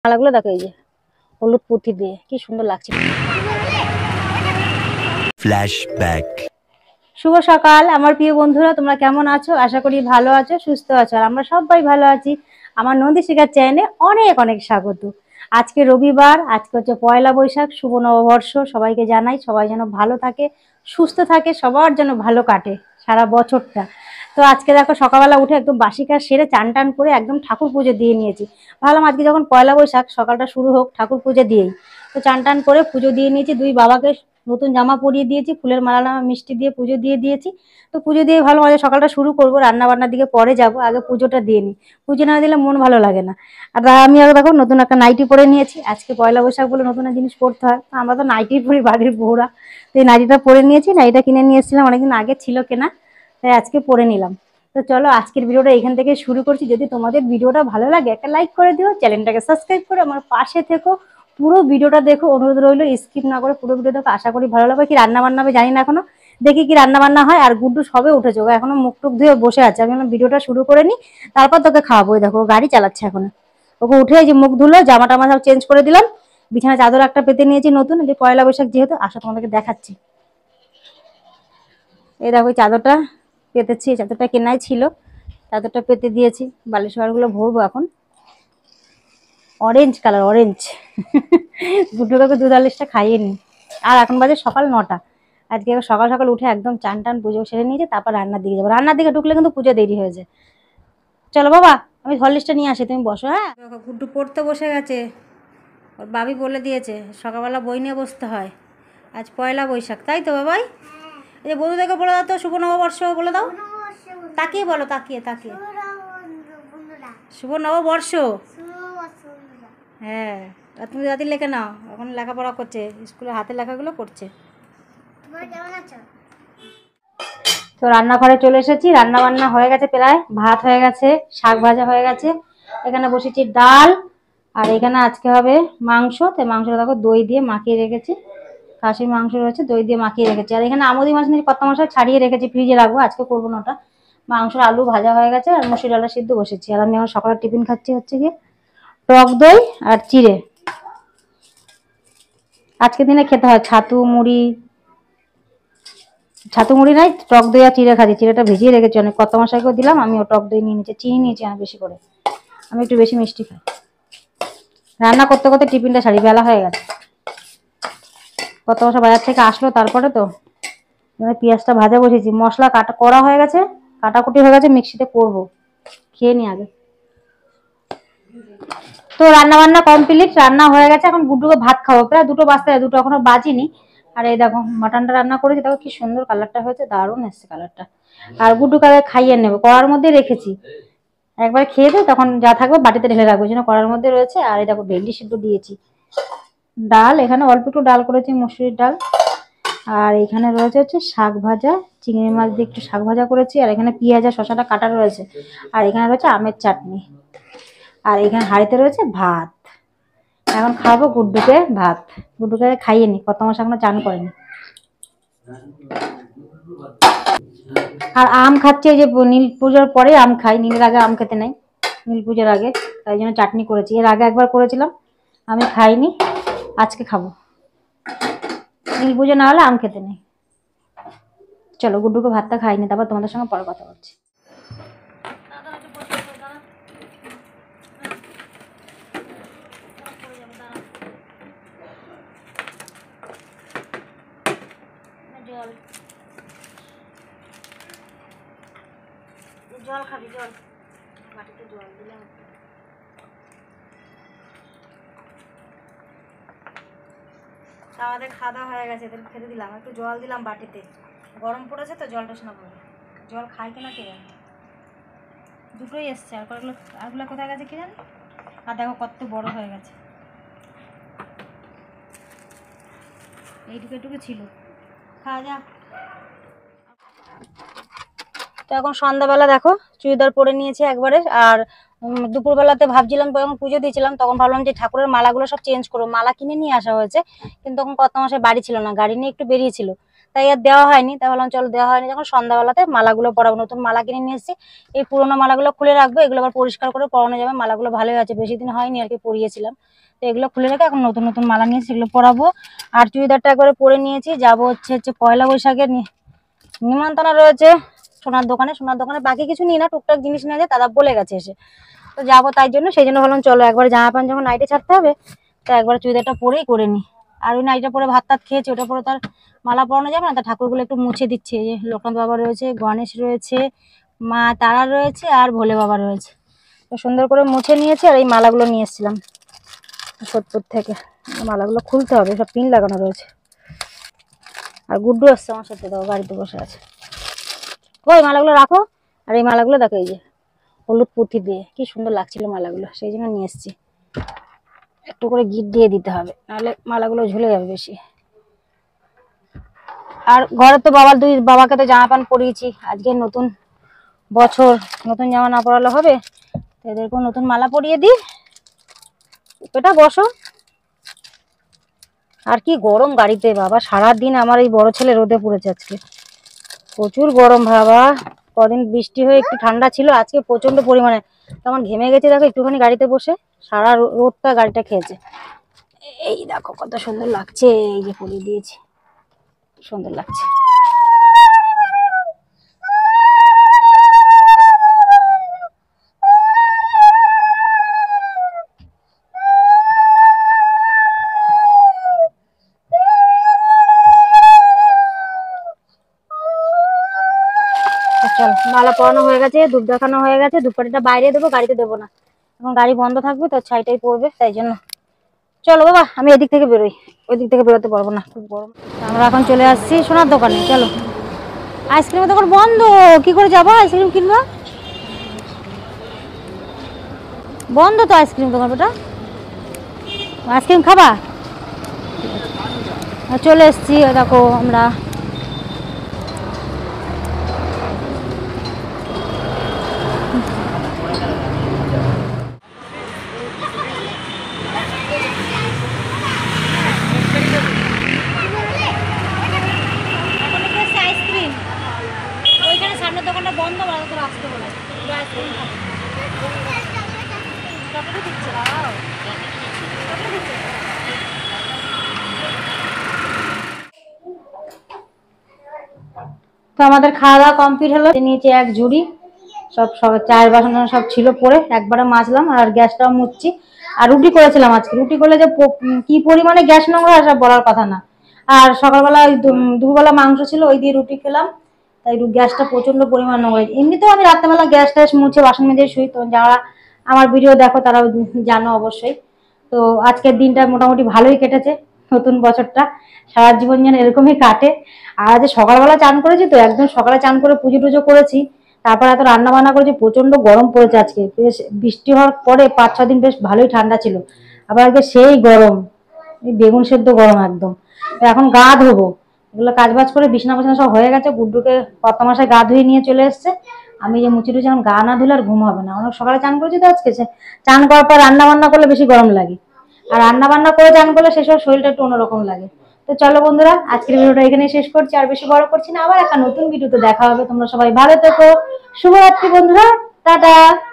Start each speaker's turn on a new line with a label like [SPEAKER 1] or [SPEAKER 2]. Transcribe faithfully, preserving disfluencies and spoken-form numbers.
[SPEAKER 1] মালাগুলো দেখো, এই যে হলুদ পুঁতি দিয়ে কি সুন্দর লাগছে। ফ্ল্যাশব্যাক। শুভ সকাল আমার প্রিয় বন্ধুরা, তোমরা কেমন আছো? আশা করি ভালো আছো, সুস্থ আছো। আর আমরা সবাই ভালো আছি। আমার নন্দী শিখার চ্যানেলে অনেক অনেক স্বাগত। আজকে রবিবার, আজকে হচ্ছে পয়লা বৈশাখ, শুভ নববর্ষ। সবাইকে জানাই সবাই যেন ভালো থাকে, সুস্থ থাকে, সবার যেন ভালো কাটে সারা বছরটা। তো আজকে দেখো সকালবেলা উঠে একদম বাসি কাজ সেরে চান টান করে একদম ঠাকুর পুজো দিয়ে নিয়েছি। ভাবলাম আজকে যখন পয়লা বৈশাখ সকালটা শুরু হোক ঠাকুর পুজো দিয়েই। তো চান টান করে পুজো দিয়ে নিয়েছি। দুই বাবাকে নতুন জামা পরিয়ে দিয়েছি, ফুলের মালা মিষ্টি দিয়ে পুজো দিয়ে দিয়েছি। তো পুজো দিয়ে ভালো মজা সকালটা শুরু করবো, রান্না বান্নার দিকে পরে যাব, আগে পুজোটা দিয়ে নিই। পুজো না দিলে মন ভালো লাগে না। আর আমি আরো দেখো নতুন একটা নাইটি পরে নিয়েছি। আজকে পয়লা বৈশাখ বলে নতুন জিনিস পরতে হয়, আমরা তো নাইটি পরি বাড়ির বউরা। তো এই নাইটিটা পরে নিয়েছি। নাইটিটা কিনে নিয়ে এসেছিলাম, অনেকদিন আগে ছিল কেনা, তাই আজকে পরে নিলাম। তো চলো আজকের ভিডিওটা এখান থেকে শুরু করছি। যদি তোমাদের ভিডিওটা ভালো লাগে একটা লাইক করে দিও, চ্যানেলটাকে সাবস্ক্রাইব করে আমার পাশে থেকো, পুরো ভিডিওটা দেখো, অনুরোধ রইলো স্কিপ না করে পুরো ভিডিও দেখো। আশা করি ভালো লাগবে। কি রান্না বান্না হবে জানি না এখনো, দেখি কি রান্না বান্না হয়। আর গুড্ডু সবে উঠেছে, ও এখনো মুখ টুক ধুয়ে বসে আছে। আমি ভিডিওটা শুরু করে নি, তারপর তোকে খাওয়াবো। দেখো গাড়ি চালাচ্ছে এখন। ওকে উঠে যে মুখ ধুলো, জামা টামা সব চেঞ্জ করে দিলাম, বিছানা চাদর একটা পেতে নিয়েছি নতুন, যে পয়লা বৈশাখ যেহেতু। আসা তোমাদেরকে দেখাচ্ছি। এই দেখো চাদরটা পেতেছি, চাদরটা কেনাই ছিল, চাদরটা পেতে দিয়েছি। বালিশ গুলো ভরবো এখন। Orange colour, orange. গুড্ডুকে দুধ আলিশটা খাইয়ে নি। আর এখন বাজে সকাল নটা। আজকে সকাল সকাল উঠে একদম চান টান পুজো সেরে নিয়েছে, তারপর রান্নার দিকে যাবো। রান্নার দিকে ঢুকলে কিন্তু পুজো দেরি হয়ে যায়। চলো বাবা, আমি হরলিক্সটা নিয়ে আসি, তুমি বসো। হ্যাঁ, গুড্ডু পড়তে বসে গেছে। ওর বাবি বলে দিয়েছে সকালবেলা বই নিয়ে বসতে হয়, আজ পয়লা বৈশাখ, তাই তো বাবাই? এই যে বন্ধুদেরকে বলে দাও তো শুভ নববর্ষ বলে দাও। তাকিয়ে বলো, তাকিয়ে তাকিয়ে শুভ নববর্ষ। হ্যাঁ, আর তুমি দাদি লেখে নাও, এখন লেখাপড়া করছে, স্কুলে হাতের লেখাগুলো করছে। তো রান্নাঘরে চলে এসেছি। রান্না বান্না হয়ে গেছে, প্রায় ভাত হয়ে গেছে, শাক ভাজা হয়ে গেছে, এখানে বসেছি ডাল, আর এখানে আজকে হবে মাংস। তো মাংসটা দেখো দই দিয়ে মাখিয়ে রেখেছি, খাসির মাংস রয়েছে, দই দিয়ে মাখিয়ে রেখেছি। আর এখানে আমুদি মাছ নিয়ে কত মশলা ছাড়িয়ে রেখেছি, ফ্রিজে রাখবো, আজকে করবো না ওটা। মাংসের আলু ভাজা হয়ে গেছে, আর মসুর ডালটা সিদ্ধ বসেছি। আর আমি এখন সকালে টিফিন খাচ্ছি হচ্ছে গিয়ে টক দই আর চিড়ে। আজকে দিনে খেতে হয় ছাতু মুড়ি, ছাতু মুড়ি নাই, টক দই আর চিড়ে খাচ্ছি। চিড়েটা ভিজিয়ে রেখেছি অনেক, কত মশাইকেও দিলাম। আমিও টক দই নিয়ে নিচ্ছি, চিনি নিয়েছি আমি বেশি করে, আমি একটু বেশি মিষ্টি খাই। রান্না করতে করতে টিফিনটা সারি, বেলা হয়ে গেছে। কত মশা বাজার থেকে আসলো, তারপরে তো পেঁয়াজটা ভাজা বসেছি, মশলা কাটা করা হয়ে গেছে, কাটাকুটি হয়ে গেছে, মিক্সিতে করবো। খেয়ে নি আগে। তো রান্না বান্না কমপ্লিট, রান্না হয়ে গেছে। এখন গুড্ডুকে ভাত খাবো, প্রায় দুটো বাজতে, দুটো এখনো বাজিনি। আর এই দেখো মাটনটা রান্না করেছি, দেখো কি সুন্দর কালারটা হয়েছে, দারুণ এসছে কালারটা। আর গুড্ডুকে খাইয়ে নেবো, কড়ার মধ্যে রেখেছি, একবার খেয়ে দেয় তখন যা থাকবে বাটিতে ঢেলে রাখবো, যেন কড়ার মধ্যে রয়েছে। আর এই দেখো ভেন্ডি সিদ্ধ দিয়েছি, ডাল, এখানে অল্প একটু ডাল করেছি, মসুরির ডাল। আর এখানে রয়েছে হচ্ছে শাক ভাজা, চিংড়ি মাছ দিয়ে একটু শাক ভাজা করেছি। আর এখানে পেঁয়াজ আর শশাটা কাটা রয়েছে। আর এখানে রয়েছে আমের চাটনি। আর এখানে হাঁড়িতে রয়েছে ভাত। এখন খাবো গুড্ডুকে ভাত, গুড্ডুকে খাইয়ে নি, কত মাস এখনো চান করেনি। আর আম খাচ্ছে, এই যে নীল পুজোর পরে আম খাই, নীলের আগে আম খেতে নেই, নীল পুজোর আগে, তাই জন্য চাটনি করেছি। এর আগে একবার করেছিলাম, আমি খাইনি, আজকে খাবো। নীল পুজো না হলে আম খেতে নেই। চলো গুড্ডুকে ভাতটা খাইনি, তারপর তোমাদের সঙ্গে পরে কথা বলছি। জল জল খাবি, জল বাটিতে জল দিলাম। আমাদের খাওয়া দাওয়া হয়ে গেছে, এদের খেতে দিলাম, একটু জল দিলাম বাটিতে, গরম পড়েছে তো জলটা শোনা পড়বে। জল খাই কিনা কে জানে, দুটোই এসছে। আর কতগুলো, আরগুলো কোথায় গেছে কি জানি। আর দেখো কত বড় হয়ে গেছে, এইটুকু এটুকু ছিল, খাওয়া যা। তো এখন সন্ধ্যাবেলা দেখো চুড়িদার পরে নিয়েছে একবারে। আর দুপুরবেলাতে ভাবছিলাম, যখন পুজো দিয়েছিলাম তখন ভাবলাম যে ঠাকুরের মালাগুলো সব চেঞ্জ করবো, মালা কিনে নিয়ে আসা হয়েছে, কিন্তু তখন কত মাসে বাড়ি ছিল না, গাড়ি নিয়ে একটু বেরিয়েছিল। তাই আর দেওয়া হয়নি। তাই বললাম চলো দেওয়া হয়নি যখন সন্ধ্যাবেলাতে মালাগুলো পরাবো। নতুন মালা কিনে নিয়ে এসেছি, এই পুরোনো মালাগুলো খুলে রাখবো, এগুলো আবার পরিষ্কার করে পরানো যাবে। মালাগুলো ভালোই আছে, বেশি দিন হয়নি আর কি পরিয়েছিলাম। তো এগুলো খুলে রেখে এখন নতুন নতুন মালা নিয়ে সেগুলো পরাবো। আর চুড়িদারটা একবারে পরে নিয়েছি, যাবো হচ্ছে হচ্ছে পয়লা বৈশাখের নিমন্ত্রণ রয়েছে সোনার দোকানে। সোনার দোকানে বাকি কিছু নিই না, টুকটাক জিনিস নিয়ে যায়, দাদা বলে গেছে এসে। তো যাবো তাই জন্য, সেই জন্য বললাম চলো একবার জামা প্যান্ট যখন নাইটে ছাড়তে হবে তো একবার চুড়িদারটা পরেই করে নিই। আর ওই নাইটটা পরে ভাত টাত খেয়েছি, ওটা পরে তার মালা পরানো যাবে না। তার ঠাকুরগুলো একটু মুছে দিচ্ছে। এই যে লোকনাথ বাবা রয়েছে, গণেশ রয়েছে, মা তারা রয়েছে আর ভোলে বাবা রয়েছে। তো সুন্দর করে মুছে নিয়েছি। আর এই মালাগুলো নিয়ে এসেছিলাম সোদপুর থেকে। মালাগুলো খুলতে হবে, সব পিন লাগানো রয়েছে। আর গুড্ডু আসছে আমার সাথে, দাও গাড়িতে বসে আছে। ওই মালাগুলো রাখো। আর এই মালাগুলো দেখো, এই যে হলুদ পুঁথি দিয়ে কি সুন্দর লাগছিল মালাগুলো, সেই জন্য নিয়ে এসেছি। একটু করে গিট দিয়ে দিতে হবে, নাহলে মালাগুলো ঝুলে যাবে বেশি। আর ঘরে তো বাবার দুই বাবাকে তো জামা প্যান্ট পরিয়েছি। আজকে নতুন বছর, নতুন জামা না পরালে হবে, এদেরকেও নতুন মালা পরিয়ে দিই। এটা বসো। আর কি গরম গাড়িতে বাবা, সারাদিন আমার এই বড় ছেলে রোদে পড়েছে আজকে, প্রচুর গরম বাবা। কদিন বৃষ্টি হয়ে একটু ঠান্ডা ছিল, আজকে প্রচন্ড পরিমাণে তেমন ঘেমে গেছে। দেখো একটুখানি গাড়িতে বসে সারা রোদটা গাড়িটা খেয়েছে। এই দেখো কত সুন্দর লাগছে, এই যে পরিয়ে দিয়েছি, সুন্দর লাগছে। চলো মালা পরানো হয়ে গেছে, ধূপ দেখানো হয়ে গেছে। ধূপকাঠিটা বাইরে দেবো, গাড়িতে দেবো না, এখন গাড়ি বন্ধ থাকবে তো ছাইটাই পড়বে, তাই জন্য। চলো বাবা আমি এদিক থেকে বেরোই, ওই দিক থেকে বেরোতে পারবো না, খুব গরম। আমরা এখন চলে আসছি সোনার দোকানে। চলো, আইসক্রিমের দোকান বন্ধ, কি করে যাবো আইসক্রিম কিনবো? বন্ধ তো আইসক্রিম দোকান। ওটা আইসক্রিম খাবা? চলে এসছি দেখো আমরা। আইসক্রিম ওইখানে সামনের দোকানটা বন্ধ, আসতে বলে আইসক্রিম খাবো। তো আমাদের খাওয়া দাওয়া কমপ্লিট হলো। নিচে এক ঝুড়ি সব সব চায়ের বাসন সব ছিল পরে, একবারে মাজলাম। আর গ্যাসটাও মুছছি। আর রুটি করেছিলাম আজকে, রুটি করলে যে কি পরিমাণে গ্যাস নোংরা সব বলার কথা না। আর সকালবেলা ওই দুপুরবেলা মাংস ছিল, ওই দিয়ে রুটি খেলাম, তাই গ্যাসটা প্রচন্ড পরিমাণ নোংরা। এমনিতেও আমি রাত্রেবেলা গ্যাস ট্যাস মুছে বাসন মেজে শুই, তো যারা আমার ভিডিও দেখো তারা জানো অবশ্যই। তো আজকের দিনটা মোটামুটি ভালোই কেটেছে, নতুন বছরটা সারা জীবন যেন এরকমই কাটে। আর আজ সকালবেলা চান করেছি, তো একদম সকালে চান করে পুজো টুজো করেছি, তারপর এত রান্না বান্না করেছি। প্রচন্ড গরম পড়েছে আজকে, বেশ বৃষ্টি হওয়ার পরে পাঁচ ছ দিন বেশ ভালোই ঠান্ডা ছিল, আবার আজকে সেই গরম, বেগুন সেদ্ধ গরম একদম। এখন গা ধোবো, এগুলো কাজ বাজ করে বিছানা বিছানা সব হয়ে গেছে। গুড্ডুকে কত মাসে গা ধুয়ে নিয়ে চলে এসছে। আমি যে মুচি টুচি এখন গা না ধুলে আর ঘুম হবে না। অনেক সকালে চান করেছি তো আজকে, চান করার পর রান্না বান্না করলে বেশি গরম লাগে, আর রান্না বান্না করে চান করলে সেসব শরীরটা একটু অন্যরকম লাগে। তো চলো বন্ধুরা, আজকের ভিডিওটা এখানে শেষ করছি, আর বেশি বড় করছি না। আবার একটা নতুন ভিডিওতে দেখা হবে। তোমরা সবাই ভালো থেকো, শুভরাত্রি বন্ধুরা, টাটা।